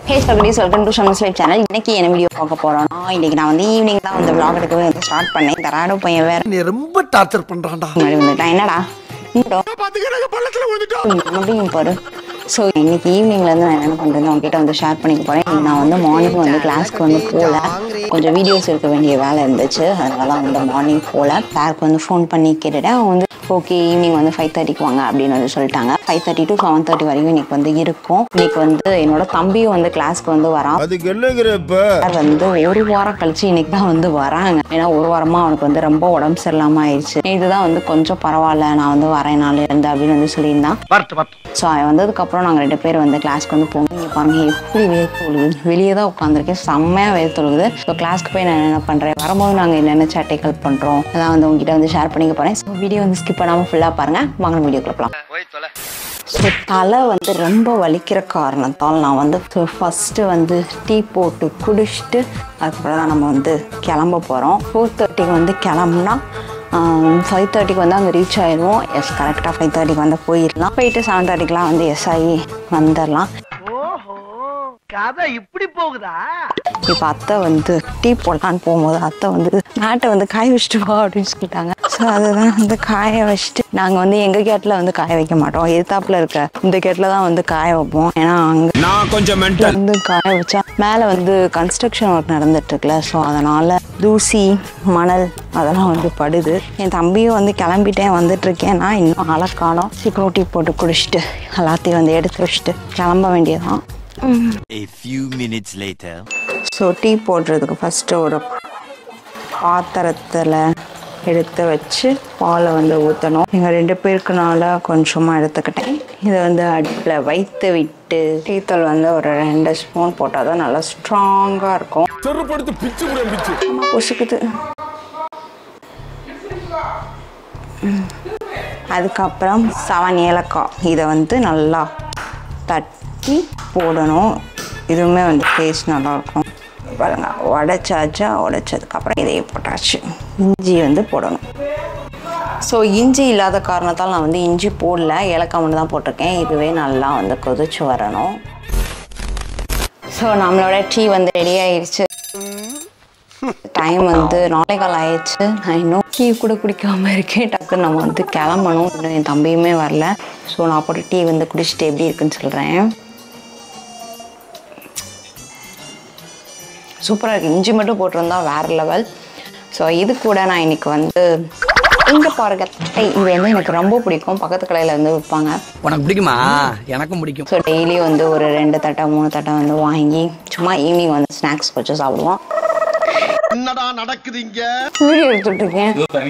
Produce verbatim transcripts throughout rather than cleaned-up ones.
Hey chellakutties, welcome to Shanmu's live channel. இன்னைக்கு என்ன video பார்க்க போறோம்னா இன்னைக்கு நான் வந்து ஈவினிங் தான் வந்து vlog எடுக்கவே வந்து ஸ்டார்ட் பண்ணேன். தராடோ பையன் வேற நீ ரொம்ப டார்ச்சர் பண்றான்டா. முன்னாடி வந்துட்டா என்னடா? இங்கடா பாத்துக்கறங்க பள்ளத்துல வந்துட்டோம். அப்படியே பாரு. சோ இன்னைக்கு ஈவினிங்ல இருந்து நான் என்ன பண்றேன்னு உங்ககிட்ட வந்து ஷேர் பண்ணிக்க போறேன். நான் வந்து மார்னிங் வந்து கிளாஸ்க்கு வந்து போல கொஞ்சம் வீடியோஸ் எடுக்க வேண்டிய வேலை இருந்துச்சு. அதனால வந்து மார்னிங் போல சாருக்கு வந்து ஃபோன் பண்ணி கேட்டுட்டேன். அவங்க வந்து ஓகே ஈவினிங் வந்து ஃபைவ் தேர்ட்டிக்கு வாங்க அப்படின்னு வந்து சொல்லிட்டாங்க. Five thirty to seven thirty வரைக்கும் இன்னைக்கு வந்து இருக்கும். இன்னைக்கு வந்து என்னோட தம்பியும் வந்து கிளாஸ்க்கு வந்து வரான். அதுக்கு என்னங்கறப்ப வந்து ஒரு வாரம் கழிச்சு இன்னைக்கு தான் வந்து வராங்க. ஏன்னா ஒரு வாரமா அவனுக்கு வந்து ரொம்ப உடம்பு சரியில்லாம ஆயிடுச்சு. இதுதான் வந்து கொஞ்சம் பரவாயில்ல நான் வந்து வரேன் நாள் இருந்து அப்படின்னு வந்து சொல்லியிருந்தான். ஸோ அவன் வந்ததுக்கப்புறம் நாங்கள் ரெண்டு பேர் வந்து கிளாஸ்க்கு வந்து போகணும். இங்கே பாருங்க எப்படி வேர்த்து ஒழுகுது. வெளியே தான் உட்காந்துருக்கேன், செம்மையாக வேர்த்து ஒழுகுது. ஸோ கிளாஸ்க்கு போய் நான் என்ன பண்ணுறேன், வரும்போது நாங்கள் என்னென்ன சேட்டைகள் பண்ணுறோம் அதான் வந்து உங்ககிட்ட வந்து ஷேர் பண்ணிக்க போகிறேன். ஸோ வீடியோ வந்து ஸ்கிப் பண்ணாமல் ஃபுல்லாக பாருங்கள். வாங்க வீடியோக்குள்ள போகலாம். ஸோ தலை வந்து ரொம்ப வலிக்கிற காரணத்தால் நான் வந்து ஃபஸ்ட்டு வந்து டீ போட்டு குடிச்சிட்டு அதுக்கப்புறம் தான் நம்ம வந்து கிளம்ப போகிறோம். ஃபோர் தேர்ட்டிக்கு வந்து கிளம்புனா ஃபைவ் தேர்ட்டிக்கு வந்து அங்கே ரீச் ஆயிடுவோம். எஸ் கரெக்டாக ஃபைவ் தேர்ட்டிக்கு வந்து போயிடலாம். போயிட்டு செவன் தேர்ட்டிக்கெலாம் வந்து எஸ் ஆகி வந்துடலாம். இப்படி போகுதா? இப்போ அத்தை வந்து டீ போடலான்னு போகும்போது அத்தை வந்து மேட்டை வந்து காய வச்சுட்டு வா அப்படின்னு சொல்லிட்டாங்க. ஸோ அதுதான் வந்து காய வச்சுட்டு நாங்கள் வந்து எங்கள் கேட்டில் வந்து காய வைக்க மாட்டோம். எதிர்த்தாப்புல இருக்க இந்த கேட்டில் தான் வந்து காய வைப்போம். ஏன்னா அங்கே நான் கொஞ்சம் வந்து காய வச்சா மேலே வந்து கன்ஸ்ட்ரக்ஷன் ஒர்க் நடந்துட்டு இருக்குல்ல. ஸோ அதனால தூசி மணல் அதெல்லாம் வந்து படுது. என் தம்பியும் வந்து கிளம்பிட்டேன் வந்துட்டு இருக்கேன். நான் இன்னும் அழக்காலம் சீக்கிரம் டீ போட்டு குடிச்சிட்டு எல்லாத்தையும் வந்து எடுத்து வச்சுட்டு கிளம்ப வேண்டியதான். A few minutes later. So tea போடுறதுக்கு ஃபஸ்ட்டு ஒரு பாத்திரத்தில் எடுத்து வச்சு பாலை வந்து ஊற்றணும். எங்கள் ரெண்டு பேருக்குனால கொஞ்சமாக எடுத்துக்கிட்டேன். இதை வந்து அடுப்பில் வைத்து விட்டு டீத்தூள் வந்து ஒரு ரெண்டு ஸ்பூன் போட்டால் தான் நல்லா ஸ்ட்ராங்காக இருக்கும். பொசுக்குது. அதுக்கப்புறம் செவன் ஏலக்காய் இதை வந்து நல்லா தட்டி போடணும். இதுவுமே வந்து டேஸ்ட் நல்லாயிருக்கும். பாருங்க உடைச்சாச்சா, உடைச்சதுக்கப்புறம் இதையே போட்டாச்சு. இஞ்சி வந்து போடணும். ஸோ இஞ்சி இல்லாத காரணத்தால் நான் வந்து இஞ்சி போடல, ஏலக்காய் மட்டும் தான் போட்டிருக்கேன். இதுவே நல்லா வந்து கொதிச்சு வரணும். ஸோ நம்மளோட டீ வந்து ரெடி ஆயிடுச்சு. டைம் வந்து நாளை கால் ஆயிடுச்சு. நான் இன்னும் டீ கூட குடிக்காமல் இருக்கேன். டக்குன்னு நம்ம வந்து கிளம்பணும். இன்னும் என் தம்பியுமே வரல. ஸோ நான் போட்டு டீ வந்து குடிச்சிட்டு எப்படி இருக்குன்னு சொல்கிறேன். சூப்பராக இருக்குது. இஞ்சி மட்டும் போட்டிருந்தா வேறு லெவல். ஸோ இது கூட நான் இன்னைக்கு வந்து இங்கே பாருங்க இது வந்து எனக்கு ரொம்ப பிடிக்கும். பக்கத்து கடையில் வந்து விற்பாங்க. உனக்கு பிடிக்குமா? எனக்கும் பிடிக்கும். ஸோ டெய்லி வந்து ஒரு ரெண்டு தட்டை மூணு தட்டை வந்து வாங்கி சும்மா ஈவினிங் வந்து ஸ்நாக்ஸ் வச்சு சாப்பிடுவோம். என்னடா நடக்குது இங்க? வீடியோ எடுத்துட்டு இருக்கேன்.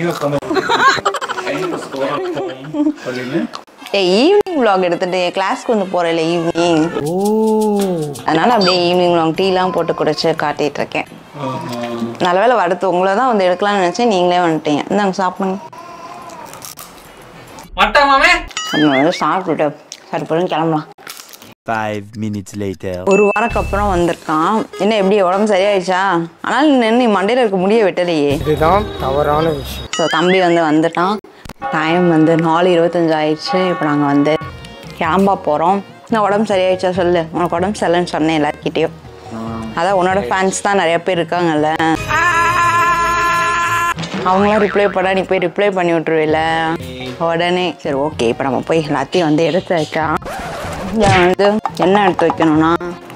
ஈவினிங் விளாக் எடுத்துட்டு கிளாஸ்க்கு வந்து போறேன் ஈவினிங். அதனால அப்படியே ஈவினிங் விளாக் டீலாம் போட்டு குடிச்சு காட்டிட்டு இருக்கேன். நல்ல வேலை அடுத்து உங்களை தான் வந்து எடுக்கலாம்னு நினைச்சேன், நீங்களே வந்துட்டீங்க. இந்தாங்க சாப்பிடுங்க. வந்து சாப்பிட்டுட்டு சரி போய் கிளம்பலாம். Five minutes later. ஒரு வாரக்கு அப்புறம் வந்திருக்கான். என்ன எப்படி உடம்பு சரியாயிடுச்சா? ஆனால் நின்று மண்டையில் இருக்க முடிய வெட்டலையே. இதுதான் தவறான விஷயம். ஸோ தம்பி வந்து வந்துட்டான். டைம் வந்து நாலு இருபத்தஞ்சு ஆயிடுச்சு. இப்போ நாங்கள் வந்து கிளம்ப போகிறோம். நான் உடம்பு சரியாயிடுச்சா சொல்லு. உனக்கு உடம்பு சரியில்லைன்னு சொன்னேன் எல்லாருக்கிட்டையும். அதான் உன்னோட ஃபேன்ஸ் தான் நிறைய பேர் இருக்காங்கல்ல, அவங்களாம் ரிப்ளை பண்ணா நீ போய் ரிப்ளை பண்ணி விட்டுருவில்ல உடனே. சரி ஓகே இப்போ நம்ம போய் எல்லாத்தையும் வந்து எடுத்து வைக்கலாம். இதை வந்து என்ன எடுத்து வைக்கணும்னா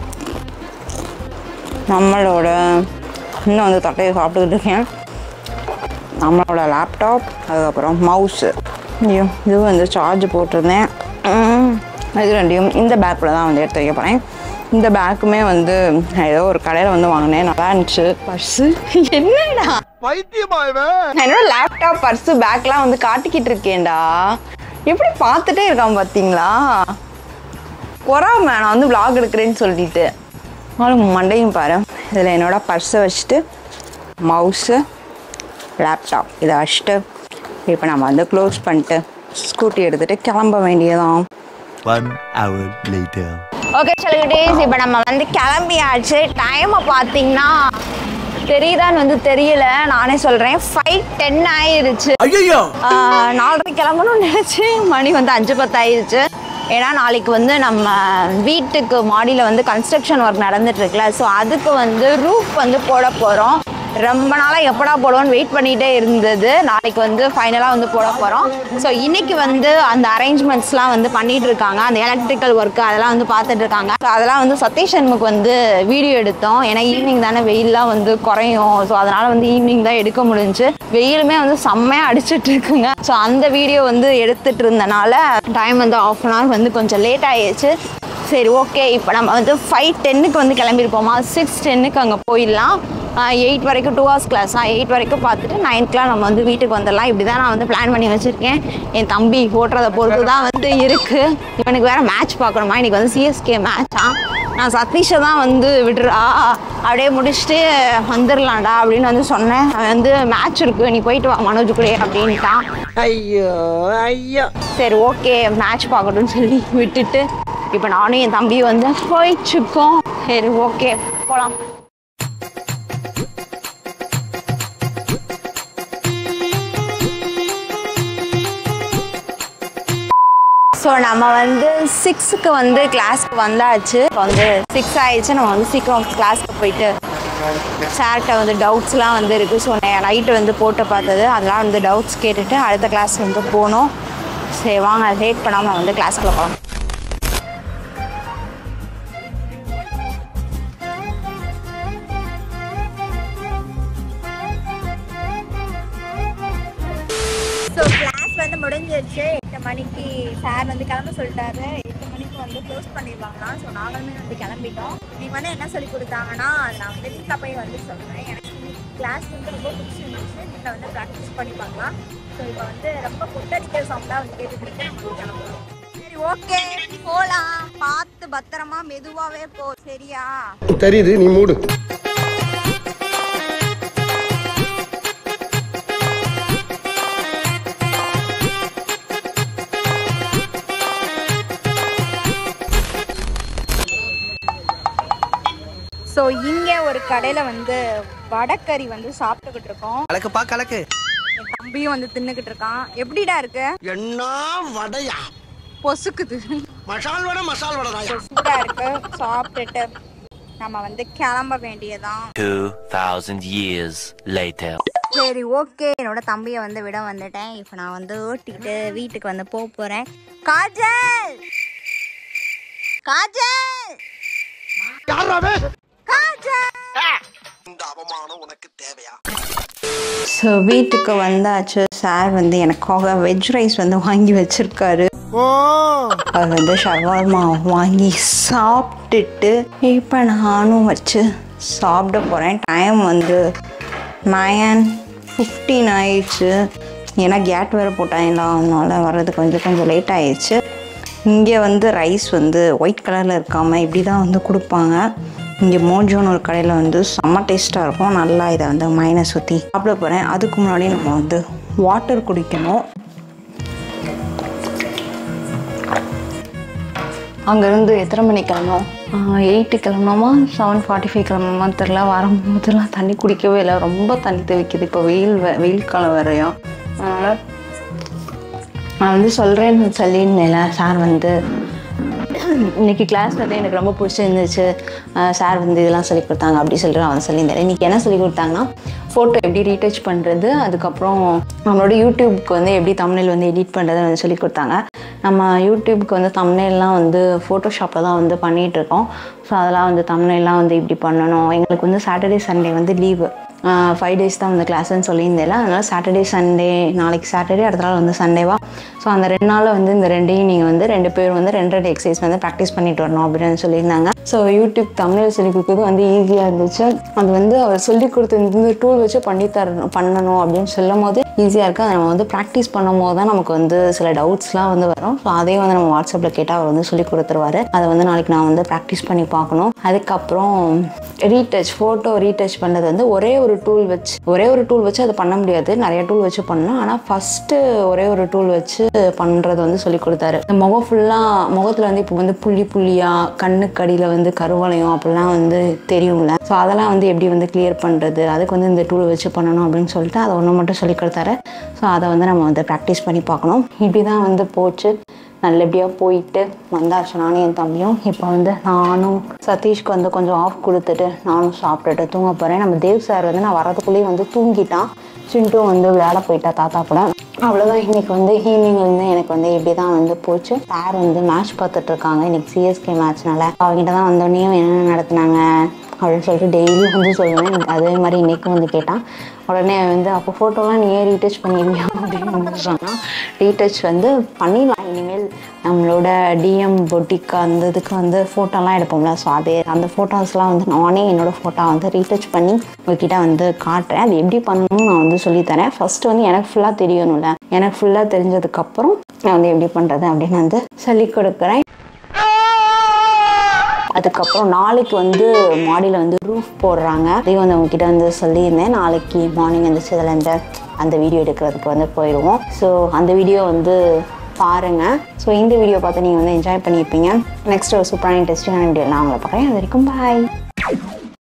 நம்மளோட இன்னும் வந்து தட்டையை சாப்பிட்டுக்கிட்டு இருக்கேன். நம்மளோட லேப்டாப், அதுக்கப்புறம் மவுஸு, இது வந்து சார்ஜ் போட்டிருந்தேன். இது ரெண்டையும் இந்த பேக்கில் தான் வந்து எடுத்து வைக்க போகிறேன். இந்த பேக்குமே வந்து ஏதோ ஒரு கடையில் வந்து வாங்கினேன், நல்லா இருந்துச்சு. பர்ஸு என்னடா என்னோட லேப்டாப் பர்ஸு பேக்லாம் வந்து காட்டிக்கிட்டு இருக்கேன்டா. எப்படி பார்த்துட்டே இருக்கான் பார்த்தீங்களா? பொறாம நான் வந்து விளாக் எடுக்கிறேன்னு சொல்லிட்டு அவளும் மண்டையும் பாரு. இதில் என்னோட பர்ஸை வச்சுட்டு மவுஸு லேப்டாப் இதை வச்சுட்டு இப்போ நம்ம வந்து க்ளோஸ் பண்ணிட்டு ஸ்கூட்டி எடுத்துகிட்டு கிளம்ப வேண்டியதான். One hour later. Okay chellakutties, இப்போ நம்ம வந்து கிளம்பியாச்சு. டைமை பார்த்தீங்கன்னா தெரியுதான்னு வந்து தெரியல, நானே சொல்கிறேன். ஃபைவ் டென் ஆயிடுச்சு. நாலரை கிளம்பணும்னு நினச்சி மணி வந்து அஞ்சு பத்து ஆயிடுச்சு. ஏன்னா நாளைக்கு வந்து நம்ம வீட்டுக்கு மாடியில் வந்து கன்ஸ்ட்ரக்ஷன் ஒர்க் நடந்துட்டுருக்குல. ஸோ அதுக்கு வந்து ரூஃப் வந்து போட போகிறோம். ரொம்ப நாளாக எப்படா போடுவோன்னு வெயிட் பண்ணிகிட்டே இருந்தது. நாளைக்கு வந்து ஃபைனலாக வந்து போட போகிறோம். ஸோ இன்றைக்கி வந்து அந்த அரேஞ்ச்மெண்ட்ஸ்லாம் வந்து பண்ணிகிட்டு இருக்காங்க. அந்த எலக்ட்ரிக்கல் ஒர்க்கு அதெல்லாம் வந்து பார்த்துட்டு இருக்காங்க. ஸோ அதெல்லாம் வந்து சதீஷ்ஷன்முக்கு வந்து வீடியோ எடுத்தோம். ஏன்னா ஈவினிங் தானே வெயிலெலாம் வந்து குறையும். ஸோ அதனால் வந்து ஈவினிங் தான் எடுக்க முடிஞ்சு. வெயிலுமே வந்து செம்மையாக அடிச்சுட்டு இருக்குங்க. ஸோ அந்த வீடியோ வந்து எடுத்துகிட்டு இருந்தனால டைம் வந்து ஆஃப் அன் ஹவர் வந்து கொஞ்சம் லேட் ஆகிடுச்சு. சரி ஓகே, இப்போ நம்ம வந்து ஃபைவ் டென்னுக்கு வந்து கிளம்பியிருப்போமா, சிக்ஸ் டென்னுக்கு அங்கே போயிடலாம். எயிட் வரைக்கும் டூ ஹவர்ஸ் கிளாஸ் தான். எயிட் வரைக்கும் பார்த்துட்டு நைன்த்லாம் நம்ம வந்து வீட்டுக்கு வந்துடலாம். இப்படி தான் நான் வந்து பிளான் பண்ணி வச்சுருக்கேன். என் தம்பி ஓட்டுறதை பொறுத்து தான் வந்து இருக்குது. இவனுக்கு வேறு மேட்ச் பார்க்கணுமா, இன்றைக்கி வந்து சிஎஸ்கே மேட்சா. நான் சதீஷை தான் வந்து விடுறா அப்படியே முடிச்சுட்டு வந்துடலாம்டா அப்படின்னு வந்து சொன்னேன். அவன் வந்து மேட்ச் இருக்குது, நீ போயிட்டு வா மனோஜ் கூட அப்படின்ட்டான். ஐயோ ஐயோ, சரி ஓகே மேட்ச் பார்க்கணும்னு சொல்லி விட்டுட்டு இப்போ நானும் என் தம்பி வந்து போயிட்டுருக்கோம். சரி ஓகே போகலாம். ஸோ நம்ம வந்து சிக்ஸுக்கு வந்து கிளாஸ்க்கு வந்தாச்சு. இப்போ வந்து சிக்ஸ் ஆயிடுச்சு. நம்ம வந்து சீக்கிரம் கிளாஸ்க்கு போயிட்டு சார்கிட்ட வந்து டவுட்ஸ்லாம் வந்து இருக்குது. ஸோ நைட்டு வந்து போட்டு பார்த்தது அதெல்லாம் வந்து டவுட்ஸ் கேட்டுட்டு அடுத்த கிளாஸ் வந்து போகணும். சரி வாங்க லேட் பண்ணாமல் வந்து கிளாஸ்க்குள்ள போகலாம். ஸோ கிளாஸ் வந்து முடிஞ்சிருச்சு. எட்டு மணிக்கு சார் வந்து கிளம்ப சொல்லிட்டாரு. எட்டு மணிக்கு வந்து க்ளோஸ் பண்ணிடுவாங்களாம். ஸோ நாங்களுமே வந்து கிளம்பிட்டோம். நீங்கள் வந்து என்ன சொல்லி கொடுத்தாங்கன்னா அது நான் வந்து வீட்டில் போய் வந்து சொல்கிறேன். எனக்கு கிளாஸ் வந்து ரொம்ப பிடிச்சிருந்துச்சு. வீட்டில் வந்து ப்ராக்டிஸ் பண்ணி பார்க்கலாம். ஸோ இப்போ வந்து ரொம்ப புட்டடிக்கிற சவுண்டாக வந்து கேட்டுக்கிட்டு நம்ம கிளம்புறோம். சரி ஓகே போகலாம். பார்த்து பத்திரமா மெதுவாகவே போ, சரியா? தெரியுது, நீ மூடு. ஸோ இங்கே ஒரு கடையில் வந்து வடக்கறி வந்து சாப்பிட்டுக்கிட்டு இருக்கோம். கலக்குப்பா கலக்கு. என் தம்பியும் வந்து தின்னுக்கிட்டு இருக்கான். எப்படிடா இருக்கு? என்ன வடையா? பொசுக்குது. மசால் வடை மசால் வடை தான். சூடா இருக்கு. சாப்பிட்டுட்டு நம்ம வந்து கிளம்ப வேண்டியதான். two thousand years later. சரி ஓகே, என்னோட தம்பியை வந்து விட வந்துட்டேன். இப்போ நான் வந்து ஓட்டிக்கிட்டு வீட்டுக்கு வந்து போக போகிறேன். காஜல் காஜல் யாராவே காஜல், இந்த அவமானம் உனக்கு தேவையா? ஸோ வீட்டுக்கு வந்தாச்சு. சார் வந்து எனக்காக வெஜ் ரைஸ் வந்து வாங்கி வச்சிருக்காரு. அது வந்து ஷவர்மா வாங்கி சாப்பிட்டுட்டு இப்போ நானும் வச்சு சாப்பிட போகிறேன். டைம் வந்து நயன் ஃபிஃப்டீன் ஆயிடுச்சு. ஏன்னா கேட் வேறு போட்டாங்களா, அதனால வர்றதுக்கு கொஞ்சம் கொஞ்சம் லேட் ஆயிடுச்சு. இங்கே வந்து ரைஸ் வந்து ஒயிட் கலரில் இருக்காமல் இப்படி தான் வந்து கொடுப்பாங்க. இங்கே மோஜோன்னு ஒரு கடையில் வந்து செம்ம டேஸ்ட்டாக இருக்கும். நல்லா இதை வந்து மைனஸ் ஊற்றி சாப்பிட போகிறேன். அதுக்கு முன்னாடி நம்ம வந்து வாட்டர் குடிக்கணும். அங்கேருந்து எத்தனை மணி கிளம்பணும்? எயிட்டு கிளம்பணுமா செவன் ஃபார்ட்டி ஃபைவ் கிளம்பணுமா தெரில. வரும்போதெல்லாம் தண்ணி குடிக்கவே இல்லை. ரொம்ப தண்ணி தேவைக்குது. இப்போ வெயில் வெயில் காலம் வரையும். அதனால் நான் வந்து சொல்கிறேன்னு சொல்லியிருந்தேன்ல, சார் வந்து இன்றைக்கி கிளாஸ் வந்து எனக்கு ரொம்ப பிடிச்சிருந்துச்சு, சார் வந்து இதெல்லாம் சொல்லி கொடுத்தாங்க அப்படி சொல்லிட்டு அவன் சொல்லியிருந்தேன். இன்றைக்கி என்ன சொல்லி கொடுத்தாங்கன்னா ஃபோட்டோ எப்படி ரீடச் பண்ணுறது, அதுக்கப்புறம் நம்மளோட யூடியூப்க்கு வந்து எப்படி தம்ப்நெயில் வந்து எடிட் பண்ணுறது வந்து சொல்லி கொடுத்தாங்க. நம்ம யூடியூப்க்கு வந்து தம்ப்நெயில்லாம் வந்து ஃபோட்டோஷாப்பில் தான் வந்து பண்ணிகிட்ருக்கோம். ஸோ அதெல்லாம் வந்து தம்ப்நெயில்லாம் வந்து இப்படி பண்ணணும். எங்களுக்கு வந்து சாட்டர்டே சண்டே வந்து லீவு, ஃபைவ் டேஸ் தான் வந்து கிளாஸ்ன்னு சொல்லியிருந்தேன். அதனால் சாட்டர்டே சண்டே, நாளைக்கு சாட்டர்டே அடுத்த நாள் வந்து சண்டேவா. ஸோ அந்த ரெண்டு நாளில் வந்து இந்த ரெண்டையும் நீங்கள் வந்து ரெண்டு பேர் வந்து ரெண்டு ரெண்டு எக்ஸசைஸ் வந்து ப்ராக்டிஸ் பண்ணிட்டு வரணும் அப்படின்னு சொல்லியிருந்தாங்க. ஸோ யூடியூப் தமிழ் சொல்லி கொடுக்குறது வந்து ஈஸியாக இருந்துச்சு. அது வந்து அவர் சொல்லி கொடுத்து இந்த டூல் வச்சு பண்ணி தரணும் பண்ணணும் அப்படின்னு சொல்லும் போது ஈஸியாக இருக்குது. அதை நம்ம வந்து ப்ராக்டிஸ் பண்ணும் போது தான் நமக்கு வந்து சில டவுட்ஸ்லாம் வந்து வரும். ஸோ அதையும் வந்து நம்ம வாட்ஸ்அப்பில் கேட்டால் அவர் வந்து சொல்லி கொடுத்துருவாரு. அதை வந்து நாளைக்கு நான் வந்து ப்ராக்டிஸ் பண்ணி பார்க்கணும். அதுக்கப்புறம் ரீடச் ஃபோட்டோ ரீடச் பண்ணது வந்து ஒரே ஒரு ஒரு டூல் வச்சு ஒரே ஒரு டூல் வச்சு அதை பண்ண முடியாது, நிறைய டூல் வச்சு பண்ணலாம். ஆனால் ஃபஸ்ட்டு ஒரே ஒரு டூல் வச்சு பண்ணுறது வந்து சொல்லி கொடுத்தாரு. இந்த முகம் ஃபுல்லாக முகத்தில் வந்து இப்போ வந்து புள்ளி புள்ளியாக கண்ணுக்கடியில் வந்து கருவளையம் அப்படிலாம் வந்து தெரியும்ல. ஸோ அதெல்லாம் வந்து எப்படி வந்து கிளியர் பண்ணுறது, அதுக்கு வந்து இந்த டூல் வச்சு பண்ணணும் அப்படின்னு சொல்லிட்டு அதை ஒன்று மட்டும் சொல்லி கொடுத்தாரு. ஸோ அதை வந்து நம்ம வந்து ப்ராக்டிஸ் பண்ணி பார்க்கணும். இப்படி தான் வந்து போச்சு. நல்லபடியாக போயிட்டு வந்தாச்சு நானும் என் தம்பியும். இப்போ வந்து நானும் சதீஷ்க்கு வந்து கொஞ்சம் ஆஃப் கொடுத்துட்டு நானும் சாப்பிட்டுட்டு தூங்க போகிறேன். நம்ம தேவ் சார் வந்து நான் வரதுக்குள்ளேயே வந்து தூங்கிட்டான். சிண்டும் வந்து விளையாட போயிட்டா தாத்தா கூட. அவ்வளோதான். இன்றைக்கி வந்து ஈவினிங்லேருந்து எனக்கு வந்து இப்படி தான் வந்து போச்சு. சார் வந்து மேட்ச் பார்த்துட்ருக்காங்க, இன்றைக்கி சிஎஸ்கே மேட்ச்னால. அவங்ககிட்ட தான் வந்தோடனே என்ன நடத்துனாங்க அப்படின்னு சொல்லிட்டு டெய்லியும் வந்து சொல்லுவேன். அதே மாதிரி இன்றைக்கும் வந்து கேட்டான். உடனே வந்து அப்போ ஃபோட்டோலாம் நீ ஏன் ரீடச் பண்ணிடுவியா அப்படின்னு வந்து சொன்னால், ரீடச் வந்து பண்ணிடலாம் இனிமேல். நம்மளோட டிஎம் பொட்டிக்கு அந்த இதுக்கு வந்து ஃபோட்டோலாம் எடுப்போம்ல, ஸோ அதே அந்த ஃபோட்டோஸ்லாம் வந்து நானே என்னோடய ஃபோட்டோ வந்து ரீடச் பண்ணி உங்ககிட்ட வந்து காட்டுறேன். அது எப்படி பண்ணணும்னு நான் வந்து சொல்லித்தரேன். ஃபஸ்ட்டு வந்து எனக்கு ஃபுல்லாக தெரியணும்ல, எனக்கு ஃபுல்லாக தெரிஞ்சதுக்கப்புறம் நான் வந்து எப்படி பண்ணுறது அப்படின்னு வந்து சொல்லிக் கொடுக்குறேன். அதுக்கப்புறம் நாளைக்கு வந்து மாடியில் வந்து ரூஃப் போடுறாங்க. அதையும் வந்து அவங்ககிட்ட வந்து சொல்லியிருந்தேன். நாளைக்கு மார்னிங் எழுந்திரிச்சதுலேருந்து அந்த வீடியோ எடுக்கிறதுக்கு வந்து போயிடுவோம். ஸோ அந்த வீடியோ வந்து பாருங்கள். ஸோ இந்த வீடியோ பார்த்து நீங்கள் வந்து என்ஜாய் பண்ணியிருப்பீங்க. நெக்ஸ்ட் ஒரு சூப்பரான இன்ட்ரெஸ்டிங்கான வீடியோ நான் உங்களை பார்க்குறேன். அது வரைக்கும் பாய்.